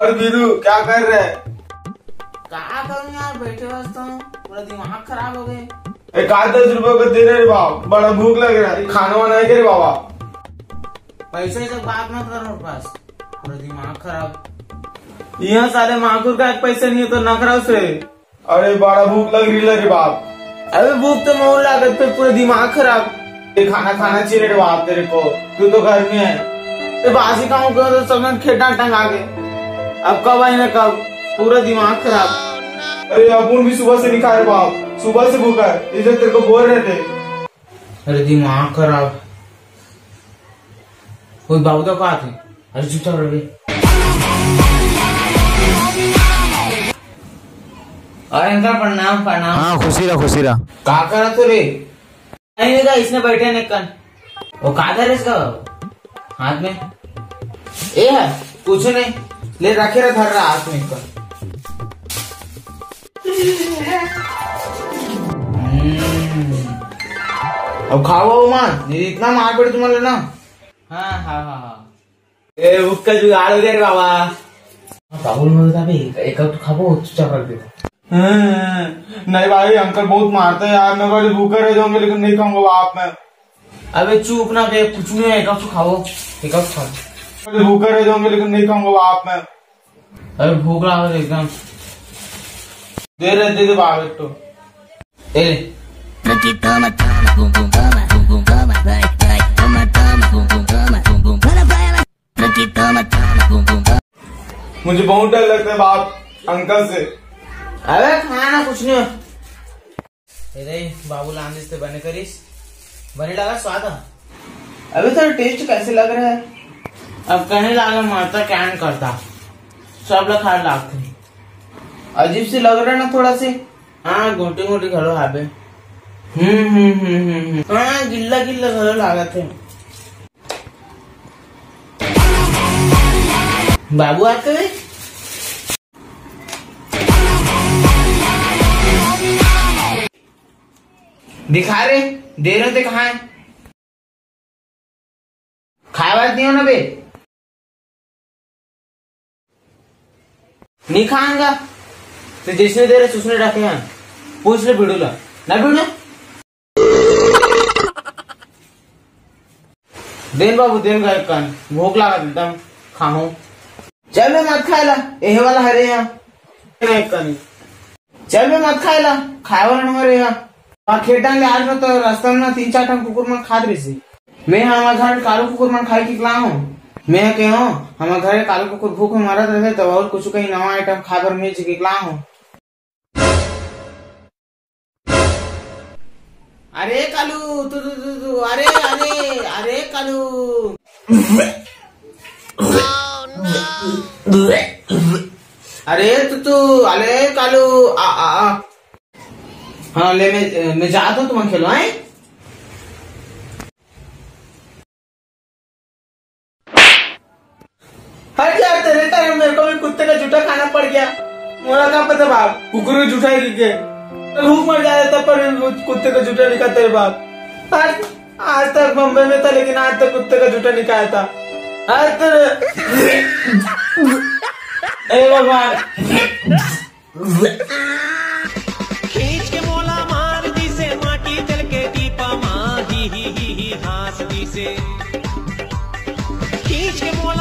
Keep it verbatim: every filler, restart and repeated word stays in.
और वीरू क्या कर रहे? क्या करूँ यार, बैठे बसता हूँ, पूरा दिमाग खराब हो गए। एक आठ दस रुपए को दे रहे बाप, बड़ा भूख लग रहा है, खाना वाना है करे बाबा। पैसे से बात मत करो मेरे पास, पूरा दिमाग खराब। यहाँ सारे माकुर का एक पैसे नहीं है तो न कराओ से। अरे बड़ा भूख लग रही है बाप। अबे भूख तो मोल लागत पे पूरा दिमाग खराब। ये खाना खाना चाहिए रे बाप तेरे को, तू तो घर में है। तो बासी खाऊं क्यों, तो सब खेटा टंगा के, अब कब आई ना कब, पूरा दिमाग खराब। अरे अपुन भी सुबह से नहीं खाए बाप, सुबह से भूखा है, इधर तेरे को बोल रहे थे। अरे दिमाग खराब। कोई बाबू तो कहा थे, अरे चुपचाप रहे। अरे इनका प्रणाम प्रणाम। हाँ खुशी रहा खुशी रहा। का करा तो रे? नहीं का इसने बैठे ने कन वो कादर है इसका हाथ में ए है कुछ नहीं, ले रखे रहा धर रहा हाथ में इसका। अब खाओ मान, इतना मार पड़े तुम्हारे ना। हाँ हाँ हाँ ए उसका जुगाड़ हो गया रे बाबा। बाबुल में बता भाई एक तो खाओ चुपचाप रख दे। नहीं भाई अंकल बहुत मारते हैं यार, मैं बड़े भूखे रह जाऊंगे लेकिन नहीं खाऊंगा बाप मैं। अबे चुप ना बे, कुछ नहीं है, एक कप खाओ, एक कप खाओ। बड़े भूखे रह जाऊंगे लेकिन नहीं खाऊंगा बाप मैं। अरे भूख लगा है एकदम, दे रहे दे दे बाप एक तो ए मुझे बहुत डर लगता है बाप अंकल से। अबे खाना कुछ नहीं। अरे बाबू लांदिस से बने करीस, बने लगा स्वाद। अबे थोड़ा टेस्ट कैसे लग रहा है? अब कहने लगा मारता क्या नहीं करता, सब लोग खा लागते। अजीब से लग रहा है ना थोड़ा से। हाँ गोटी गोटी घरो हाबे। हम्म हम्म हम्म हम्म हाँ गिल्ला गिल्ला घरो लागत है। बाबू आते हुए दिखा रहे दे रहे थे, कहाँ है? खाए बात नहीं हो ना बे, नहीं खाएंगा तो जिसने दे रहे उसने रखे हैं, पूछ ले भिड़ूला ना भिड़ू। देन बाबू देन गए कान, भूख लगा एकदम खाऊं। चल मैं मत खाएला, यही वाला हरे यहाँ चल मैं मत खाएला, खाए वाला हमारे यहाँ खेटा ले आज तो रास्ता में तीन चार टन कुकुर मन खाद रही सी। मैं हमारे घर कालू कुकुर मन खाई किला हूँ, मैं के हूँ हमारे घर कालू कुकुर भूख में मरत रहे तो और कुछ कहीं नवा आइटम खाकर मिर्च किला हूँ। अरे कालू तू तू तू तू अरे अरे अरे कालू अरे तू तू अरे कालू आ आ आ हाँ ले मैं मैं जाता हूँ, तुम खेलो आए। हट यार तेरे कारण मेरे को भी कुत्ते का जूठा खाना पड़ गया। मोरा क्या पता बाप, कुकुर का जूठा ही दिखे, भूख मर जाए तब पर कुत्ते का जूठा नहीं खाता तेरे बाप। आज आज तक बम्बई में था लेकिन आज तक कुत्ते का जूठा नहीं खाया था। आज तो ए भगवान खींच के मोला मार दी से माटी जल के दीपा माँ ही ही ही हास दी से खींच के मोला